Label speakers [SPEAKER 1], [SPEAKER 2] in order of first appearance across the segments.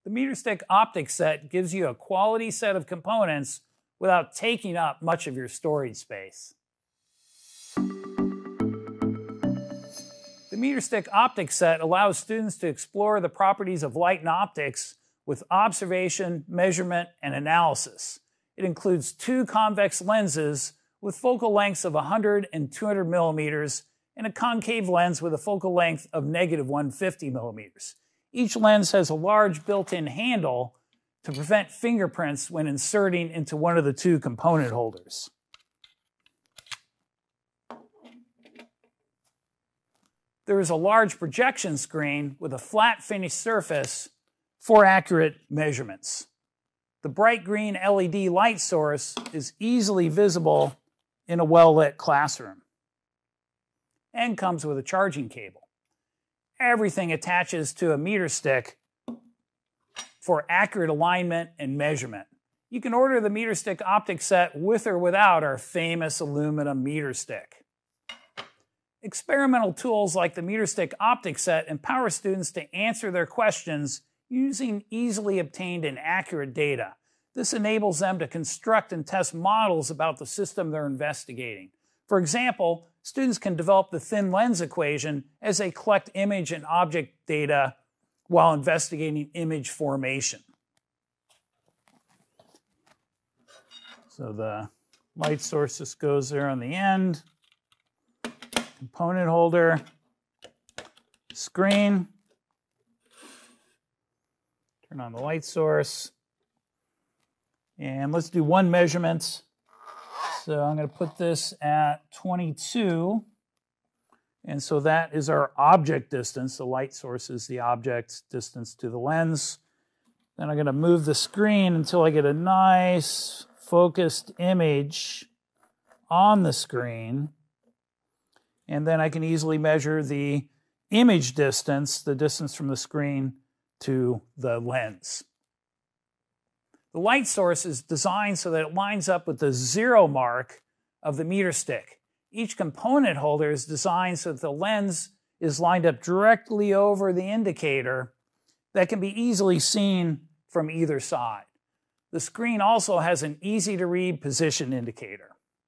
[SPEAKER 1] The meter stick optic set gives you a quality set of components without taking up much of your storage space. The meter stick optic set allows students to explore the properties of light and optics with observation, measurement, and analysis. It includes 2 convex lenses with focal lengths of 100 and 200 millimeters and a concave lens with a focal length of -150 millimeters. Each lens has a large built-in handle to prevent fingerprints when inserting into one of the 2 component holders. There is a large projection screen with a flat finished surface for accurate measurements. The bright green LED light source is easily visible in a well-lit classroom and comes with a charging cable. Everything attaches to a meter stick for accurate alignment and measurement. You can order the meter stick optic set with or without our famous aluminum meter stick. Experimental tools like the meter stick optic set empower students to answer their questions using easily obtained and accurate data. This enables them to construct and test models about the system they're investigating. For example, students can develop the thin lens equation as they collect image and object data while investigating image formation. So the light source just goes there on the end. Component holder, screen, turn on the light source, and let's do 1 measurement. So I'm going to put this at 22, and so that is our object distance. The light source is the object distance to the lens. Then I'm going to move the screen until I get a nice focused image on the screen. And then I can easily measure the image distance, the distance from the screen to the lens. The light source is designed so that it lines up with the 0 mark of the meter stick. Each component holder is designed so that the lens is lined up directly over the indicator that can be easily seen from either side. The screen also has an easy-to-read position indicator.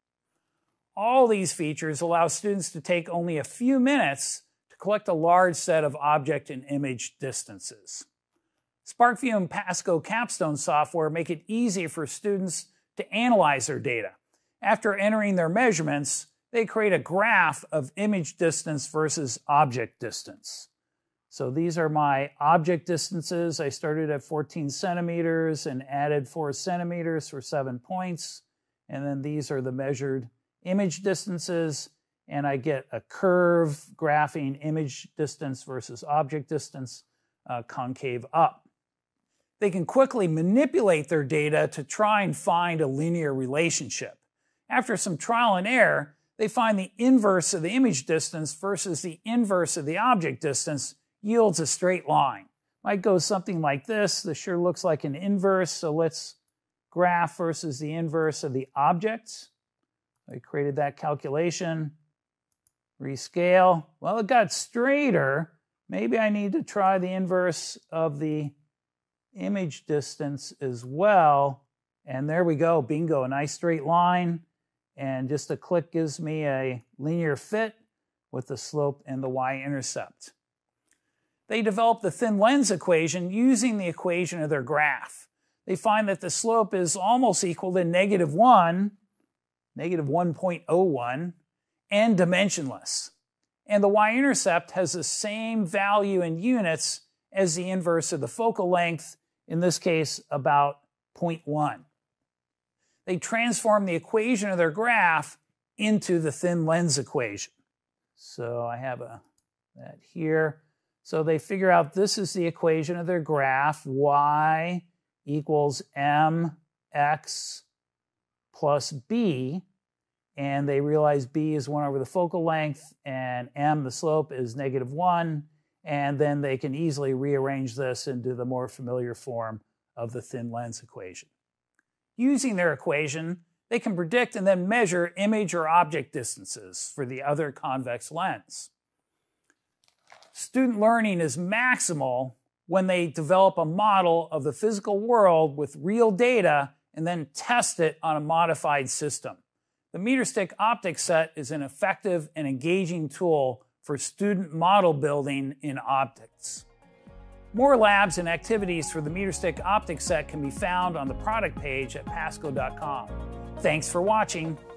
[SPEAKER 1] All these features allow students to take only a few minutes to collect a large set of object and image distances. SparkView and PASCO capstone software make it easy for students to analyze their data. After entering their measurements, they create a graph of image distance versus object distance. So these are my object distances. I started at 14 centimeters and added 4 centimeters for 7 points. And then these are the measured image distances, and I get a curve graphing image distance versus object distance, concave up. They can quickly manipulate their data to try and find a linear relationship. After some trial and error, they find the inverse of the image distance versus the inverse of the object distance yields a straight line. Might go something like this. This sure looks like an inverse, so let's graph versus the inverse of the object. I created that calculation, rescale. Well, it got straighter. Maybe I need to try the inverse of the image distance as well. And there we go, bingo, a nice straight line. And just a click gives me a linear fit with the slope and the y-intercept. They developed the thin lens equation using the equation of their graph. They find that the slope is almost equal to -1, -1.01, and dimensionless. And the y-intercept has the same value in units as the inverse of the focal length, in this case about 0.1. They transform the equation of their graph into the thin lens equation. So I have that here. So they figure out this is the equation of their graph, y equals mx plus b, and they realize b is 1 over the focal length, and m, the slope, is -1, and then they can easily rearrange this into the more familiar form of the thin lens equation. Using their equation, they can predict and then measure image or object distances for the other convex lens. Student learning is maximal when they develop a model of the physical world with real data and then test it on a modified system. The MeterStick optics set is an effective and engaging tool for student model building in optics. More labs and activities for the MeterStick optics set can be found on the product page at PASCO.com. Thanks for watching.